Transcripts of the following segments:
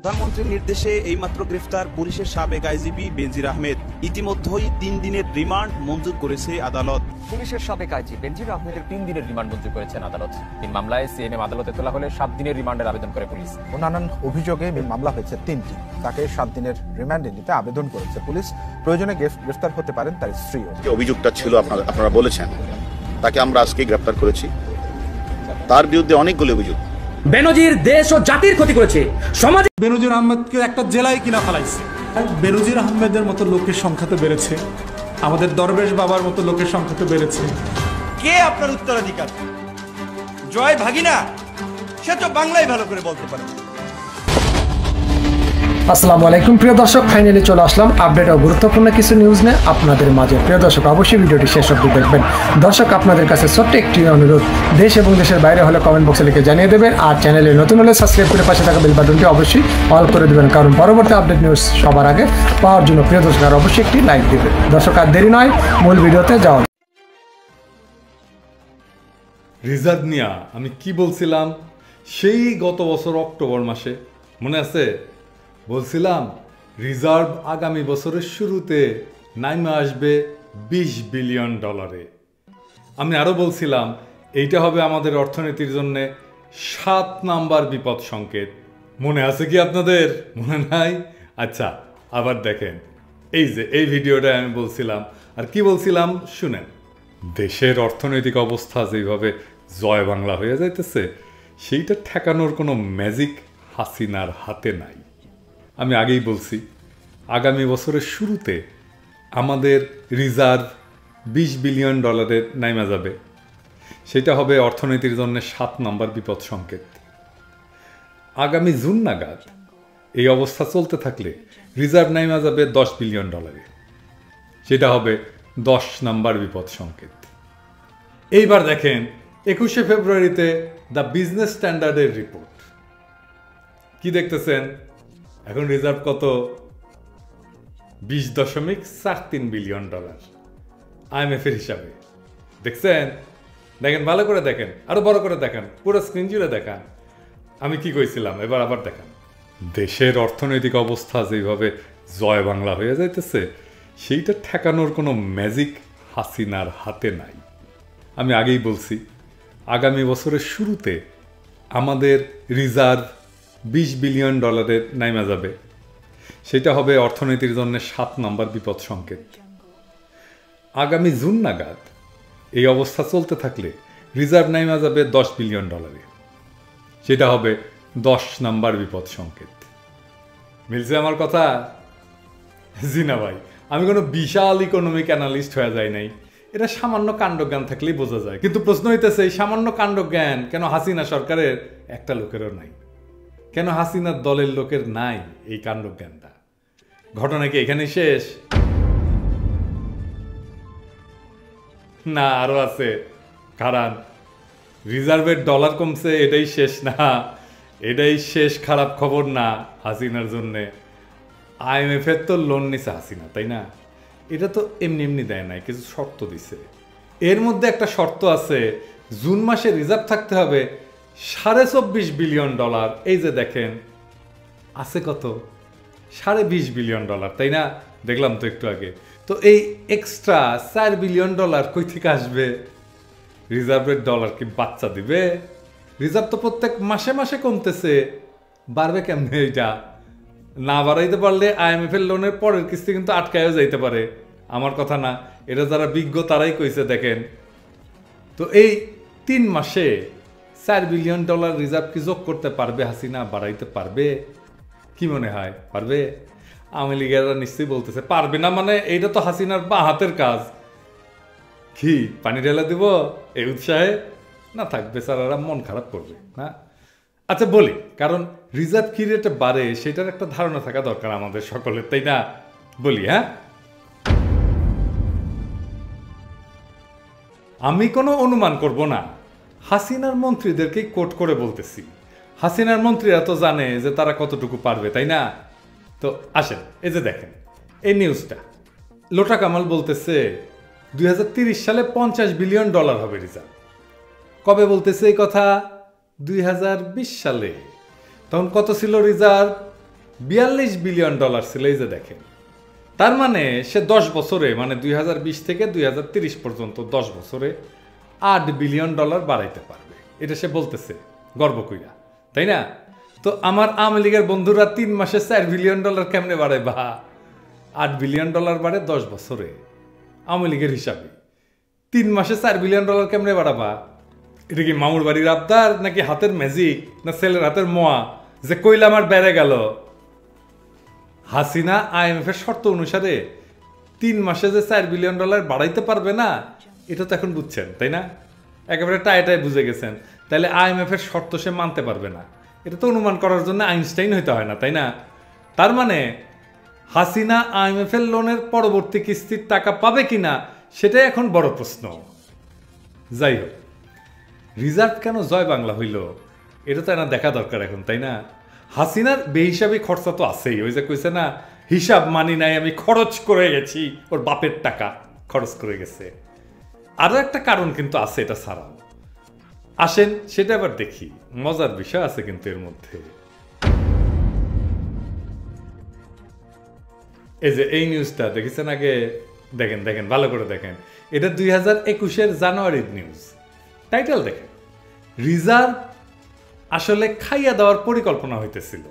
প্রধানমন্ত্রীর নির্দেশে এইমাত্র গ্রেফতার পুলিশের সাবেক আইজিপি বেনজির আহমেদ। ইতিমধ্যেই 3 দিনের রিমান্ড মঞ্জুর করেছে আদালত। পুলিশের সাবেক আইজি বেনজির আহমেদের 3 দিনের রিমান্ড মঞ্জুর করেছেন আদালত। 3 মামলায় সিএমএম আদালতে তোলা হলে 7 দিনের রিমান্ডের আবেদন করে পুলিশ। নানান অভিযোগে মামলা হয়েছে 3টি। তাকে 7 দিনের রিমান্ডে নিতে আবেদন করেছে পুলিশ। প্রয়োজনে গ্রেফতার হতে পারেন তার স্ত্রীও। যে অভিযোগটা ছিল আপনারা বলেছেন, তাকে আমরা আজকে গ্রেফতার করেছি। তার বিরুদ্ধে অনেকগুলো অভিযোগ। বেনজির দেশ ও জাতির ক্ষতি করেছে, সমাজে বেনজির আহমেদকে একটা জেলায় কিনা ফেলাইছে। বেনজির আহমেদের মতো লোকের সংখ্যা তো বেড়েছে, আমাদের দরবেশ বাবার মতো লোকের সংখ্যা তো বেড়েছে। কে আপনার উত্তরাধিকার? জয় ভাগিনা, সে তো বাংলায় ভালো করে বলতে পারে। আসসালামু আলাইকুম প্রিয় দর্শক, ফাইনালি চলে আসলাম আপডেট ও গুরুত্বপূর্ণ কিছু নিউজ নিয়ে আপনাদের মাঝে। প্রিয় দর্শক, অবশ্যই ভিডিওটি শেষ অবধি দেখবেন। দর্শক, আপনাদের কাছে ছোট্ট একটি অনুরোধ, দেশ এবং দেশের বাইরে হলে কমেন্ট বক্সে লিখে জানিয়ে দেবেন, আর চ্যানেলে নতুন হলে সাবস্ক্রাইব করে পাশে থাকা বেল বাটনটি অবশ্যই অল করে দেবেন, কারণ পরবর্তী আপডেট নিউজ সবার আগে পাওয়ার জন্য প্রিয় দর্শক আর অবশ্যই একটি লাইক দেবেন। দর্শক, আর দেরি নয়, মূল ভিডিওতে যাওয়া। রিজার্ভ নিয়ে আমি কি বলছিলাম সেই গত বছর অক্টোবর মাসে, মনে আছে? বলছিলাম রিজার্ভ আগামী বছরের শুরুতে নাইমে আসবে $20 বিলিয়ন। আমি আরও বলছিলাম এইটা হবে আমাদের অর্থনীতির জন্য 7 নাম্বার বিপদ সংকেত। মনে আছে কি আপনাদের? মনে নাই? আচ্ছা, আবার দেখেন, এই যে এই ভিডিওটা আমি বলছিলাম। আর কি বলছিলাম শুনেন। দেশের অর্থনৈতিক অবস্থা যেভাবে জয় বাংলা হয়ে যাইতেছে, সেইটা ঠেকানোর কোনো ম্যাজিক হাসিনার হাতে নাই। আমি আগেই বলছি আগামী বছরের শুরুতে আমাদের রিজার্ভ $20 বিলিয়ন নাইমা যাবে। সেটা হবে অর্থনীতির জন্য 7 নাম্বার বিপদ সংকেত। আগামী জুন নাগাদ এই অবস্থা চলতে থাকলে রিজার্ভ নাইমা যাবে $10 বিলিয়ন। সেটা হবে 10 নাম্বার বিপদ সংকেত। এইবার দেখেন 21শে ফেব্রুয়ারিতে দ্য বিজনেস স্ট্যান্ডার্ডের রিপোর্ট কি দেখতেছেন? এখন রিজার্ভ কত? $20.43 বিলিয়ন IMF এর হিসাবে। দেখছেন? দেখেন, ভালো করে দেখেন, আরো বড় করে দেখেন, পুরো স্ক্রিন জুড়ে দেখান। আমি কি কইছিলাম এবার আবার দেখেন। দেশের অর্থনৈতিক অবস্থা যেভাবে জয় বাংলা হয়ে যাইতেছে, সেইটা ঠেকানোর কোনো ম্যাজিক হাসিনার হাতে নাই। আমি আগেই বলছি আগামী বছরের শুরুতে আমাদের রিজার্ভ $20 বিলিয়ন নাইমা যাবে। সেটা হবে অর্থনীতির জন্য 7 নাম্বার বিপদ সংকেত। আগামী জুন নাগাদ এই অবস্থা চলতে থাকলে রিজার্ভ নাইমা যাবে $10 বিলিয়ন। সেটা হবে 10 নাম্বার বিপদ সংকেত। মিলছে আমার কথা? জি না ভাই, আমি কোনো বিশাল ইকোনমিক অ্যানালিস্ট হয়ে যাই নাই। এটা সামান্য কাণ্ডজ্ঞান থাকলেই বোঝা যায়। কিন্তু প্রশ্ন হইতেছে এই সামান্য কাণ্ডজ্ঞান কেন হাসিনা সরকারের একটা লোকেরও নাই? কেন হাসিনার দলের লোকের নাই এই কাণ্ডজ্ঞানটা? ঘটনা কি এখানে শেষ? না, আরো আছে। কারণ রিজার্ভের ডলার কমছে, এটাই শেষ না। এটাই শেষ খারাপ খবর না হাসিনার জন্যে। IMF এর তো লোন নিছে হাসিনা, তাই না? এটা তো এমনি এমনি দেয় নাই, কিছু শর্ত দিছে। এর মধ্যে একটা শর্ত আছে, জুন মাসে রিজার্ভ থাকতে হবে $24.5 বিলিয়ন। এই যে দেখেন আছে কত? $20.5 বিলিয়ন, তাই না? দেখলাম তো একটু আগে। তো এই এক্সট্রা $4 বিলিয়ন কই থেকে আসবে? রিজার্ভের ডলার কি বাচ্চা দিবে? রিজার্ভ তো প্রত্যেক মাসে মাসে কমতেছে, বাড়বে কেমনে? এইটা না বাড়াইতে পারলে IMF এর লোনের পরের কিস্তি কিন্তু আটকায়ও যাইতে পারে। আমার কথা না, এটা যারা বিজ্ঞ তারাই কইছে। দেখেন তো এই 3 মাসে $4 বিলিয়ন রিজার্ভ কি যোগ করতে পারবে হাসিনা? বাড়াইতে পারবে? কি মনে হয় পারবে? আওয়ামী লীগেরা নিশ্চয়ই বলতেছে পারবে না। মানে এইটা তো হাসিনার বা হাতের কাজ। কি পানি ঢেলে দিব এই উৎসাহে? না, থাকবে বেচারারা মন খারাপ করবে না। আচ্ছা বলি, কারণ রিজার্ভ কি রেটে বাড়ে সেটার একটা ধারণা থাকা দরকার আমাদের সকলের, তাই না? বলি, হ্যাঁ, আমি কোনো অনুমান করব না, হাসিনার মন্ত্রীদেরকেই কোট করে বলতেছি। হাসিনার মন্ত্রীরা তো জানে যে তারা কতটুকু পারবে, তাই না? তো আসেন, এই যে দেখেন এই নিউজটা। লোটা কামাল বলতেছে 2030 সালে $50 বিলিয়ন হবে রিজার্ভ। কবে বলতেছে এই কথা? 2020 সালে। তখন কত ছিল রিজার্ভ? $42 বিলিয়ন ছিল। এই যে দেখেন, তার মানে সে 10 বছরে, মানে 2020 থেকে 2030 পর্যন্ত 10 বছরে $8 বিলিয়ন বাড়াইতে পারবে, এটা সে বলতেছে গর্ব কইরা, তাই না? তো আমার আওয়ামী লীগের বন্ধুরা 3 মাসে $4 বিলিয়ন কেমনে বাড়ায়? বা $8 বিলিয়ন বাড়ে 10 বছরে আওয়ামী লীগের হিসাবে, 3 মাসে $4 বিলিয়ন কেমনে বাড়াবা? এটা কি মামুর বাড়ির আবদার, নাকি হাতের ম্যাজিক, না ছেলের হাতের মোয়া যে কইলা আমার বেড়ে গেল? হাসিনা IMF এর শর্ত অনুসারে 3 মাসে যে $4 বিলিয়ন বাড়াইতে পারবে না, এটা তো এখন বুঝছেন, তাই না? একেবারে টাই বুঝে গেছেন। তাহলে IMF এর শর্ত সে মানতে পারবে না, এটা তো অনুমান করার জন্য আইনস্টাইন হইতে হয় না, তাই না? তার মানে হাসিনা IMF এর লোনের পরবর্তী কিস্তির টাকা পাবে কিনা সেটাই এখন বড় প্রশ্ন। যাই হোক, রিজার্ভ কেন জয় বাংলা হইল এটা তো এনা দেখা দরকার এখন, তাই না? হাসিনার বেহিসাবি খরচা তো আছেই, ওই যে কইছে না, হিসাব মানি নাই আমি খরচ করে গেছি, ওর বাপের টাকা খরচ করে গেছে। আরো একটা কারণ কিন্তু আছে এটা ছাড়াও, আসেন সেটা আবার দেখি, মজার বিষয় আছে কিন্তু এর মধ্যে। এই যে এই নিউজটা দেখেছেন আগে, দেখেন দেখেন ভালো করে দেখেন, এটা 2021 জানুয়ারির নিউজ। টাইটেল দেখেন, রিজার্ভ আসলে খাইয়া দেওয়ার পরিকল্পনা হইতেছিল।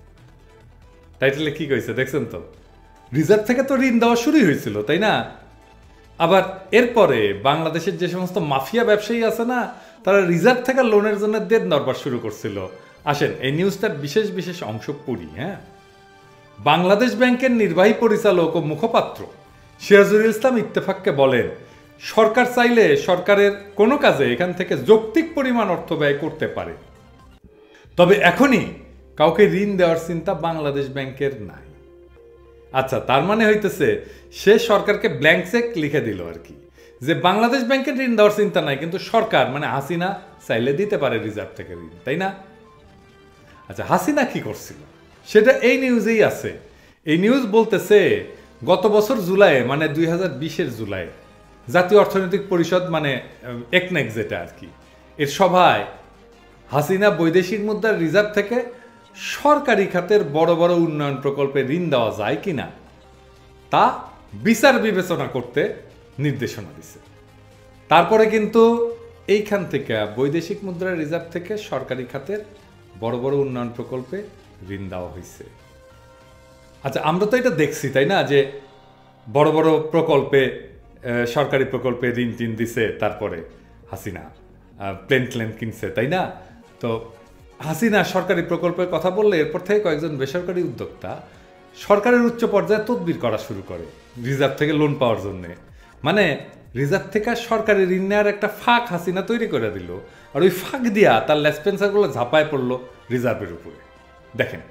টাইটেলে কি কইছে দেখছেন তো? রিজার্ভ থেকে তো ঋণ দেওয়া শুরুই হয়েছিল, তাই না? আবার এরপরে বাংলাদেশের যে সমস্ত মাফিয়া ব্যবসায়ী আছে না, তারা রিজার্ভ থেকে লোনের জন্য দেন দরবার শুরু করছিল। আসেন এই নিউজটার বিশেষ বিশেষ অংশ পড়ি। হ্যাঁ, বাংলাদেশ ব্যাংকের নির্বাহী পরিচালক ও মুখপাত্র সিরাজুল ইসলাম ইত্তেফাককে বলেন, সরকার চাইলে সরকারের কোনো কাজে এখান থেকে যৌক্তিক পরিমাণ অর্থ ব্যয় করতে পারে, তবে এখনই কাউকে ঋণ দেওয়ার চিন্তা বাংলাদেশ ব্যাংকের নাই। আচ্ছা, তার মানে হইতেছে সে সরকারকে ব্ল্যাঙ্ক চেক লিখে দিল আর কি, যে বাংলাদেশ ব্যাংকের ঋণ দেওয়ার চিন্তা নাই, কিন্তু সরকার মানে হাসিনা চাইলে দিতে পারে রিজার্ভ থেকে ঋণ, তাই না? আচ্ছা, হাসিনা কি করছিল সেটা এই নিউজেই আছে। এই নিউজ বলতেছে গত বছর জুলাই, মানে 2020-এর জুলাই, জাতীয় অর্থনৈতিক পরিষদ মানে একনেক যেটা আর কি, এর সভায় হাসিনা বৈদেশিক মুদ্রার রিজার্ভ থেকে সরকারি খাতের বড় বড় উন্নয়ন প্রকল্পে ঋণ দেওয়া যায় কিনা তা বিচার বিবেচনা করতে নির্দেশনা দিছে। তারপরে কিন্তু এইখান থেকে বৈদেশিক মুদ্রার রিজার্ভ থেকে সরকারি খাতের বড় বড় উন্নয়ন প্রকল্পে ঋণ দেওয়া হয়েছে। আচ্ছা, আমরা তো এটা দেখছি, তাই না, যে বড় বড় প্রকল্পে, সরকারি প্রকল্পে ঋণ টিন দিছে, তারপরে হাসিনা প্লেন কিনছে, তাই না? তো হাসিনা সরকারি প্রকল্পের কথা বললে এরপর থেকে কয়েকজন বেসরকারি উদ্যোক্তা সরকারের উচ্চ পর্যায়ে তদবির করা শুরু করে রিজার্ভ থেকে লোন পাওয়ার জন্য। মানে রিজার্ভ থেকে সরকারি ঋণ নেওয়ার একটা ফাঁক হাসিনা তৈরি করে দিল, আর ওই ফাঁক দিয়া তার লেসপেন্সারগুলো ঝাঁপায় পড়লো রিজার্ভের উপরে। দেখেন,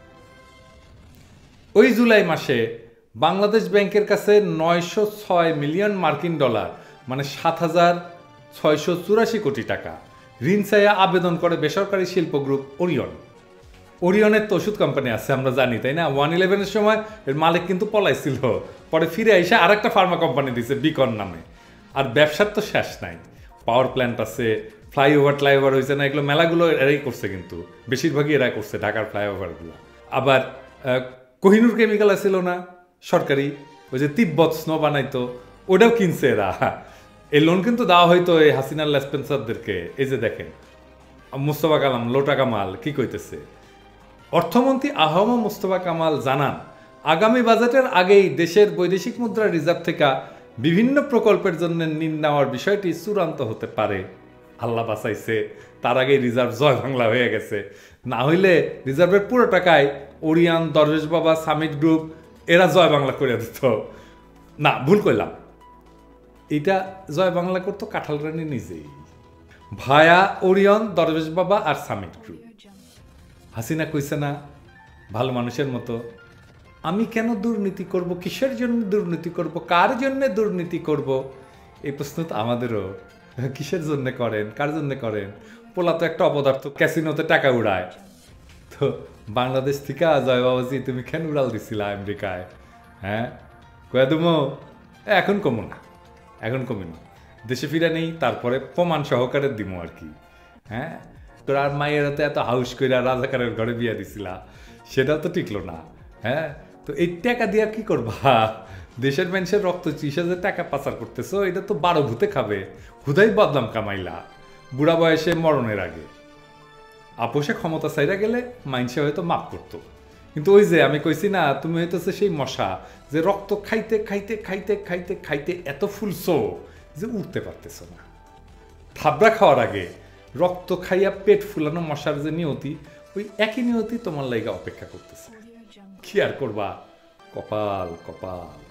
ওই জুলাই মাসে বাংলাদেশ ব্যাংকের কাছে 906 মিলিয়ন মার্কিন ডলার, মানে 7,684 কোটি টাকা ঋণ চাইয়া আবেদন করে বেসরকারি শিল্প গ্রুপ ওরিয়ন। ওরিয়নের তো ওষুধ কোম্পানি আছে আমরা জানি, তাই না? 111-এর সময় এর মালিক কিন্তু পলাইছিল, পরে ফিরে এসে আরেকটা ফার্মা কোম্পানি দিছে বিকন নামে। আর ব্যবসার তো শেষ নাই, পাওয়ার প্ল্যান্ট আছে, ফ্লাইওভার হয়েছে না, এগুলো মেলাগুলো এরাই করছে, কিন্তু বেশিরভাগই এরাই করছে ঢাকার ফ্লাইওভারগুলো। আবার কোহিনুর কেমিক্যাল ছিল না সরকারি, ওই যে তিব্বত স্নো বানাইতো, ওটাও কিনছে এরা। এই লোন কিন্তু দেওয়া হয়তো এই হাসিনার লেসপেন্সারদেরকে। এই যে দেখেন, মুস্তফা কামাল, লোটা কামাল কি কইতেছে, অর্থমন্ত্রী আহম মুস্তফা কামাল জানান, আগামী বাজেটের আগেই দেশের বৈদেশিক মুদ্রা রিজার্ভ থেকে বিভিন্ন প্রকল্পের জন্য ঋণ নেওয়ার বিষয়টি চূড়ান্ত হতে পারে। আল্লাহ বাঁচাইছে, তার আগেই রিজার্ভ জয় বাংলা হয়ে গেছে। না হইলে রিজার্ভের পুরো টাকায় ওরিয়ান, দরবেশ বাবা, সামিট গ্রুপ এরা জয় বাংলা করে দিত। না, ভুল করলাম, এটা জয় বাংলা করতো কাঁঠাল রানী নিজেই, ভায়া ওরিয়ন, দরবেশ বাবা আর সামিট গ্রুপ। হাসিনা কইছে না ভালো মানুষের মতো, আমি কেন দুর্নীতি করব, কিসের জন্য দুর্নীতি করব, কার জন্য দুর্নীতি করব? এই প্রশ্ন তো আমাদেরও, কিসের জন্য করেন, কার জন্য করেন? পোলা তো একটা অপদার্থ, ক্যাসিনোতে টাকা উড়ায়। তো বাংলাদেশ থেকে জয় বাবাজি তুমি কেন উড়াল দিছিলা আমেরিকায়? হ্যাঁ, কয়া দুমো এখন কমো না, এখন কমি না, দেশে ফিরা নেই, তারপরে প্রমাণ সহকারে দিমো আর কি। হ্যাঁ, তোর আর মায়ের হাতে এত হাউস কইরা রাজাকারের ঘরে বিয়া দিছিলা, সেটাও তো টিকলো না। হ্যাঁ, তো এই টাকা দিয়ে কি করবা? দেশের মানুষের রক্ত 30,000 টাকা পাচার করতেছো, এটা তো 12 ভূতে খাবে। হুদাই বদনাম কামাইলা বুড়া বয়সে মরণের আগে। আপোষে ক্ষমতা চাইরা গেলে মাইনসে হয়তো মাফ করতো, কিন্তু ওই যে আমি কইছি না, তুমি হইতেছে সেই মশা যে রক্ত খাইতে খাইতে খাইতে খাইতে খাইতে এত ফুলছো যে উঠতে পারতেছ না। থাবড়া খাওয়ার আগে রক্ত খাইয়া পেট ফুলানো মশার যে নিয়তি, ওই একই নিয়তি তোমার লাইগা অপেক্ষা করতেছে। কি আর করবা, কপাল কপাল।